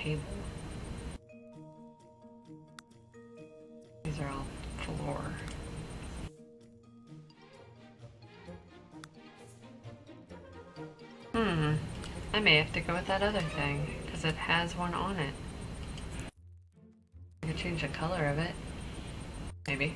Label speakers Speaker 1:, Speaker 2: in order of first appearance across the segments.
Speaker 1: table. These are all floor. I may have to go with that other thing, because it has one on it. I could change the color of it. Maybe.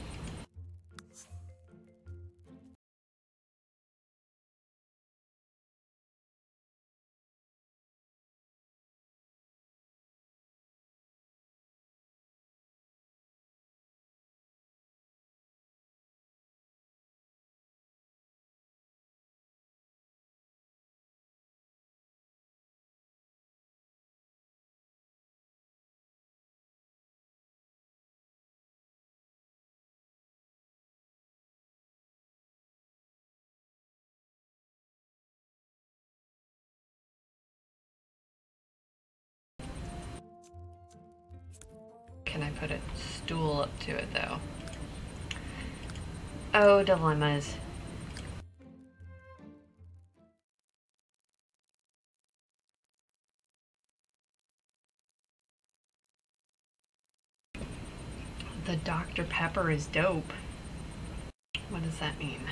Speaker 1: Can I put a stool up to it though? Oh, dilemmas. The Dr. Pepper is dope. What does that mean?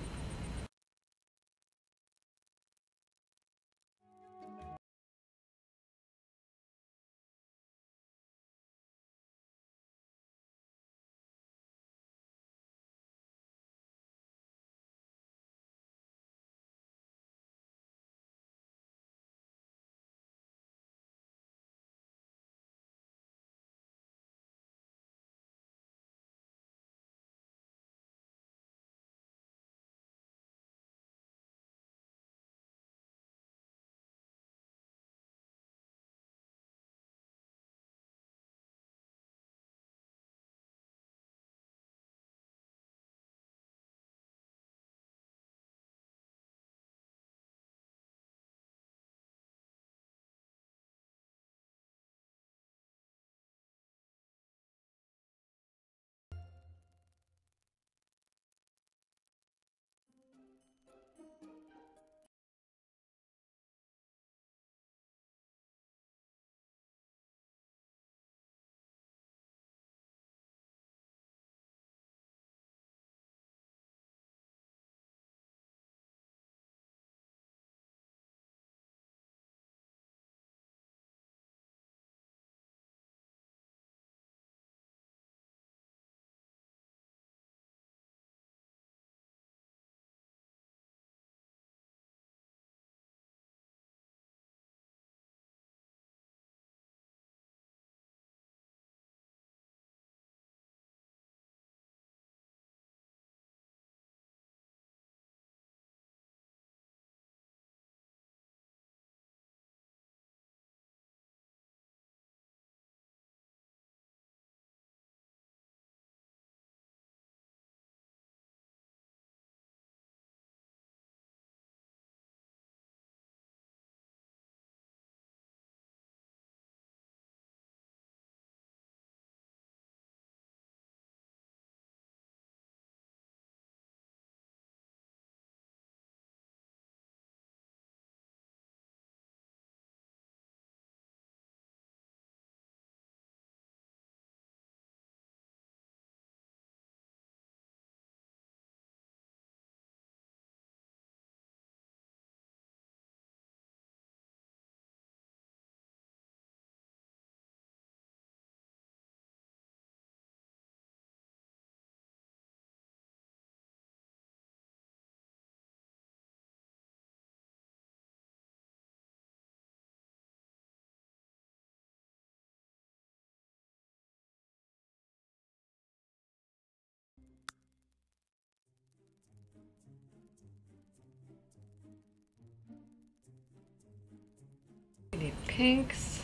Speaker 1: We need pinks.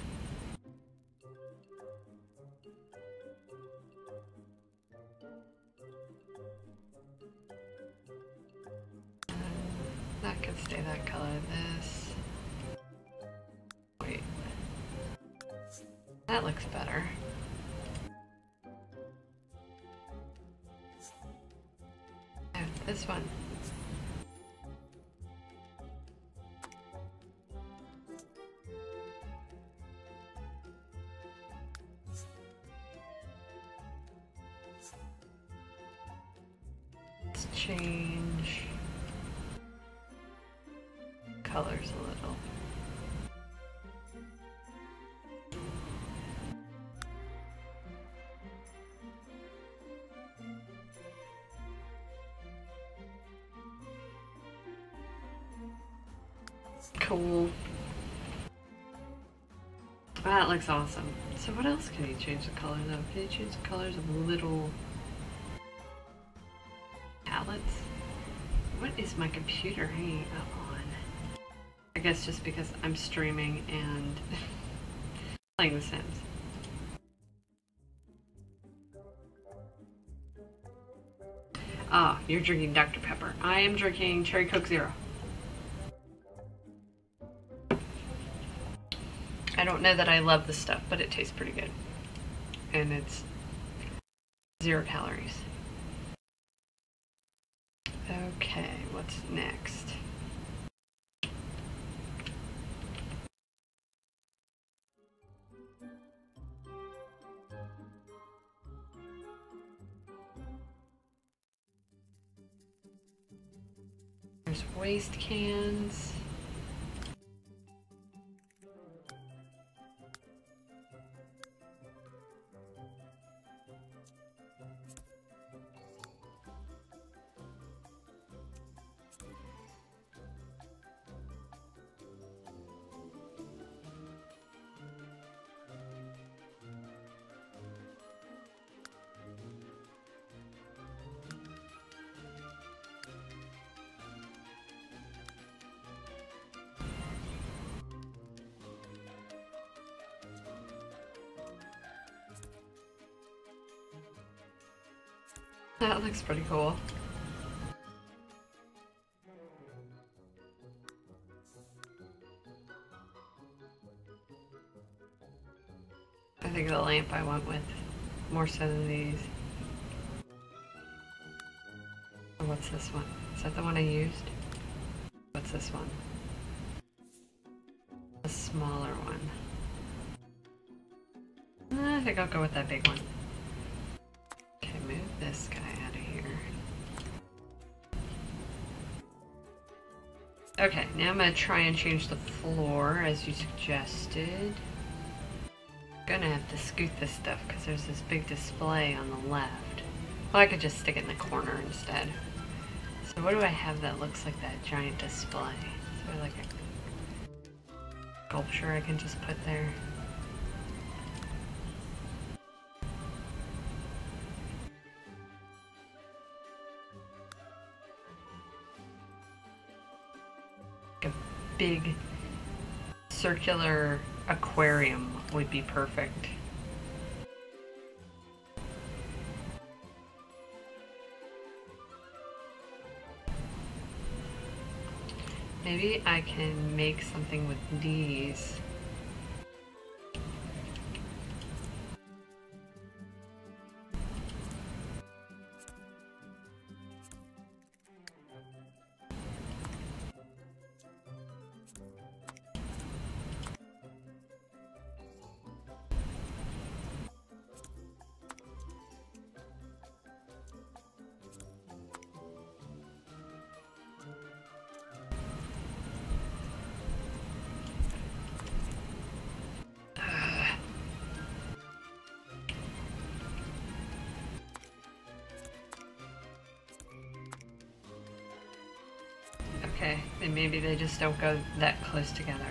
Speaker 1: That could stay that color. This. Wait. That looks better. This one. change colors a little. Cool. That looks awesome. So what else can you change the colors of? Can you change the colors of little palettes? What is my computer hanging up on? I guess just because I'm streaming and playing The Sims. Ah, you're drinking Dr. Pepper. I am drinking Cherry Coke Zero. I don't know that I love this stuff, but it tastes pretty good. And it's 0 calories. Okay, what's next? There's waste cans. That looks pretty cool. I think the lamp I went with more so than these. Oh, what's this one? Is that the one I used? What's this one? A smaller one. I think I'll go with that big one. Okay, move this guy out of here. Okay, now I'm going to try and change the floor as you suggested. I'm going to have to scoot this stuff because there's this big display on the left. Well, I could just stick it in the corner instead. So what do I have that looks like that giant display? Is there like a sculpture I can just put there? A big circular aquarium would be perfect. Maybe I can make something with these. Okay, and maybe they just don't go that close together.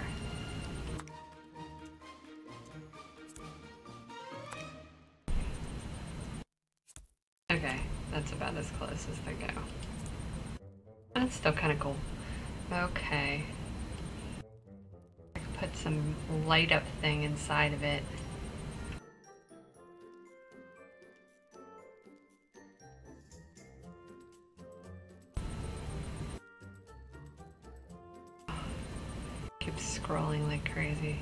Speaker 1: Okay, that's about as close as they go. That's still kind of cool. Okay. I could put some light up thing inside of it. Keep scrolling like crazy.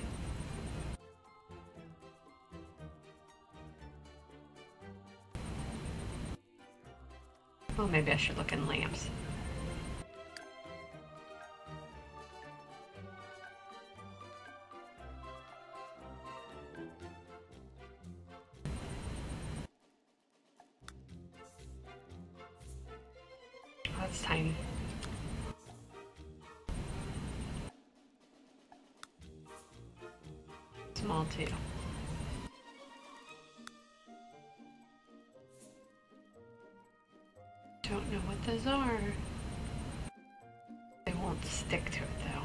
Speaker 1: Well, maybe I should look in lamps. that's tiny. Small too. Don't know what those are. They won't stick to it though.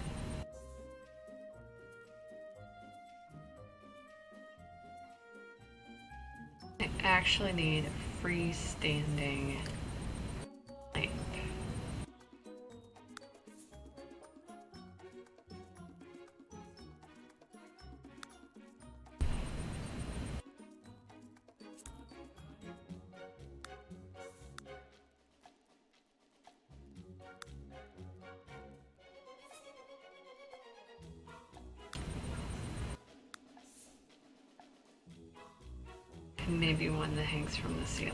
Speaker 1: I actually need a freestanding lamp. And maybe one that hangs from the ceiling.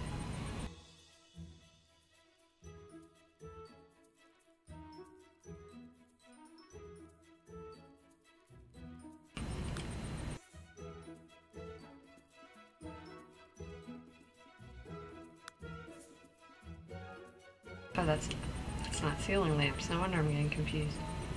Speaker 1: Oh, that's not ceiling lamps. No wonder I'm getting confused.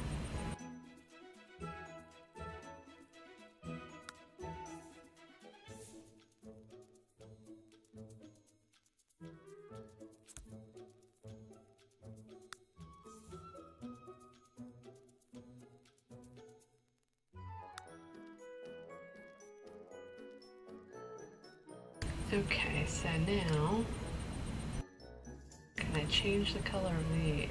Speaker 1: Okay, so now, can I change the color of these?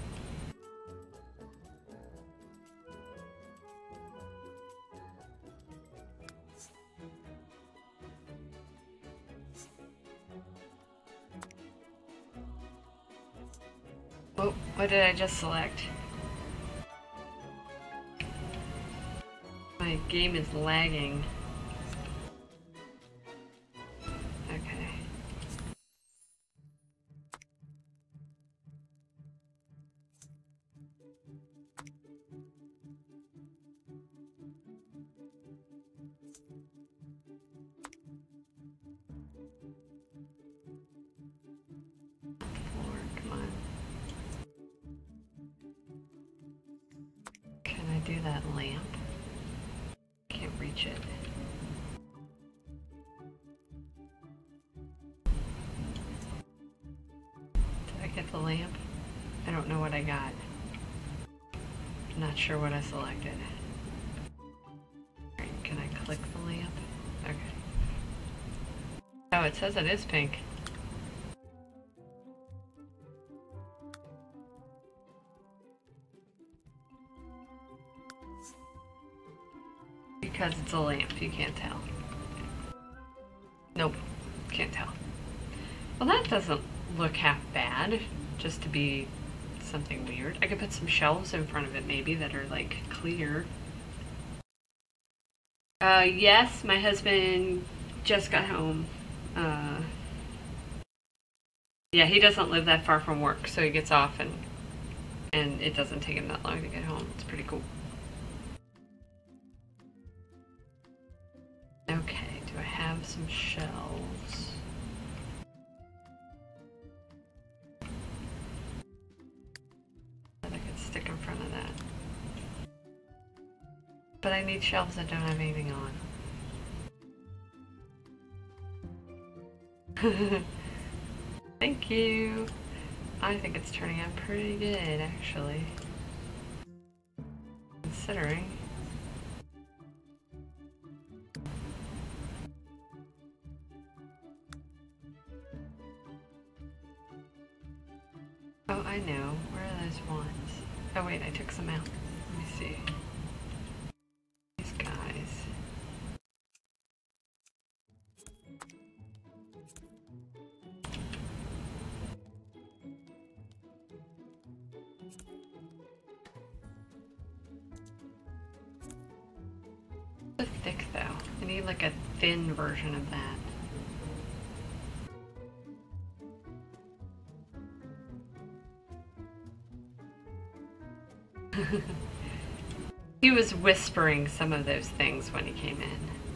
Speaker 1: Oh, what did I just select? My game is lagging. Do that lamp. Can't reach it. Did I get the lamp? I don't know what I got. Not sure what I selected. Alright, can I click the lamp? Okay. Oh, it says it is pink. Because it's a lamp, you can't tell. Nope, can't tell. Well, that doesn't look half bad, just to be something weird. I could put some shelves in front of it maybe that are like clear. Yes, my husband just got home. Yeah, he doesn't live that far from work, so he gets off and it doesn't take him that long to get home. It's pretty cool. Okay, do I have some shelves? That I could stick in front of that. But I need shelves that don't have anything on. Thank you. I think it's turning out pretty good, actually. Considering. Oh, I know. Where are those ones? Oh wait, I took some out. Let me see. These guys. So thick though. I need like a thin version of that. He was whispering some of those things when he came in.